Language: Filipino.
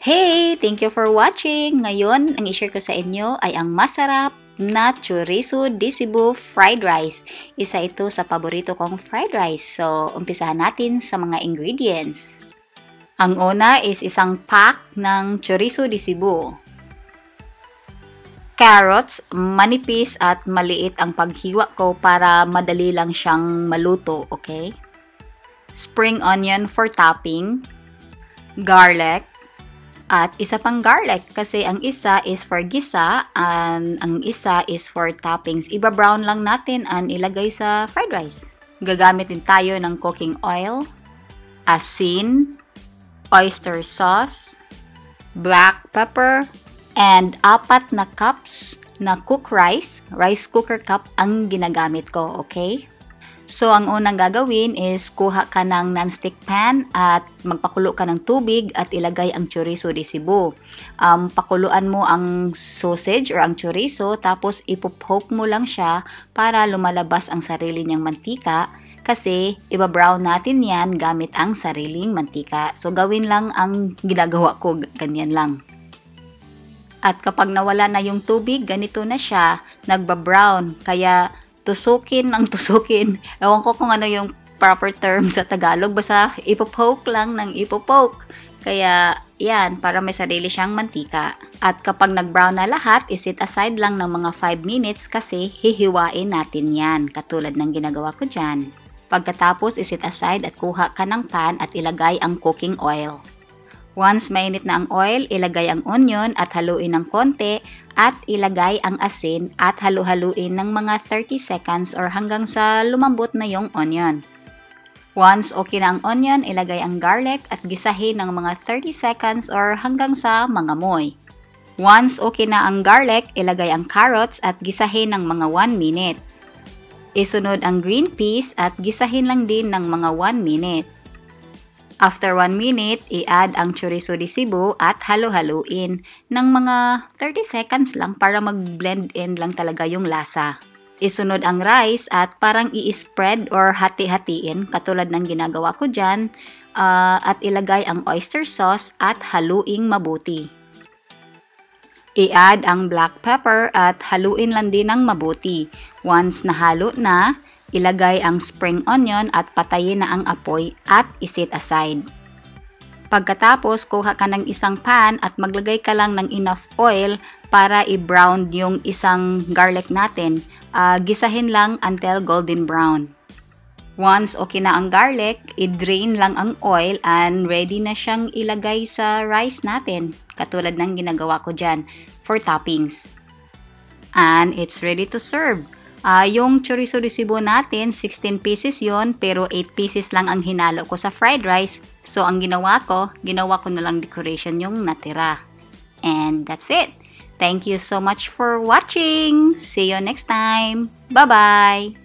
Hey! Thank you for watching! Ngayon, ang i-share ko sa inyo ay ang masarap na chorizo de Cebu fried rice. Isa ito sa paborito kong fried rice. So, umpisahan natin sa mga ingredients. Ang una is isang pack ng chorizo de Cebu. Carrots, manipis at maliit ang paghiwa ko para madali lang siyang maluto, okay? Spring onion for topping, garlic, at isa pang garlic kasi ang isa is for gisa and ang isa is for toppings. Iba-brown lang natin and ilagay sa fried rice. Gagamit din tayo ng cooking oil, asin, oyster sauce, black pepper, and 4 na cups na cooked rice cooker cup ang ginagamit ko, okay? So, ang unang gagawin is kuha ka ng non-stick pan at magpakulo ka ng tubig at ilagay ang chorizo de Cebu. Pakuluan mo ang sausage or ang chorizo tapos ipopoke mo lang siya para lumalabas ang sarili niyang mantika kasi iba-brown natin yan gamit ang sariling mantika. So, gawin lang ang ginagawa ko, ganyan lang. At kapag nawala na yung tubig, ganito na siya, nagba-brown. Kaya, tusukin ng tusukin. Ewan ko kung ano yung proper term sa Tagalog. Basta ipopoke lang ng ipopoke. Kaya, yan, para may sarili siyang mantika. At kapag nag-brown na lahat, isit aside lang ng mga 5 minutes kasi hihiwain natin yan. Katulad ng ginagawa ko dyan. Pagkatapos, isit aside at kuha ka ng pan at ilagay ang cooking oil. Once mainit na ang oil, ilagay ang onion at haluin ng konti at ilagay ang asin at halu-haluin ng mga 30 seconds or hanggang sa lumambot na yung onion. Once okay na ang onion, ilagay ang garlic at gisahin ng mga 30 seconds or hanggang sa mangamoy. Once okay na ang garlic, ilagay ang carrots at gisahin ng mga 1 minute. Isunod ang green peas at gisahin lang din ng mga 1 minute. After 1 minute, i-add ang chorizo de Cebu at halo-haluin ng mga 30 seconds lang para mag-blend in lang talaga yung lasa. Isunod ang rice at parang i-spread or hati-hatiin katulad ng ginagawa ko dyan at ilagay ang oyster sauce at haluing mabuti. I-add ang black pepper at haluin lang din ng mabuti. Once nahalo na, ilagay ang spring onion at patayin na ang apoy at isit aside. Pagkatapos, kuha ka ng isang pan at maglagay ka lang ng enough oil para i-brown yung isang garlic natin. Gisahin lang until golden brown. Once okay na ang garlic, i-drain lang ang oil and ready na siyang ilagay sa rice natin. Katulad ng ginagawa ko dyan for toppings. And it's ready to serve. Yung chorizo de Cebu natin, 16 pieces yon pero 8 pieces lang ang hinalo ko sa fried rice. So, ang ginawa ko na lang decoration yung natira. And that's it. Thank you so much for watching. See you next time. Bye-bye!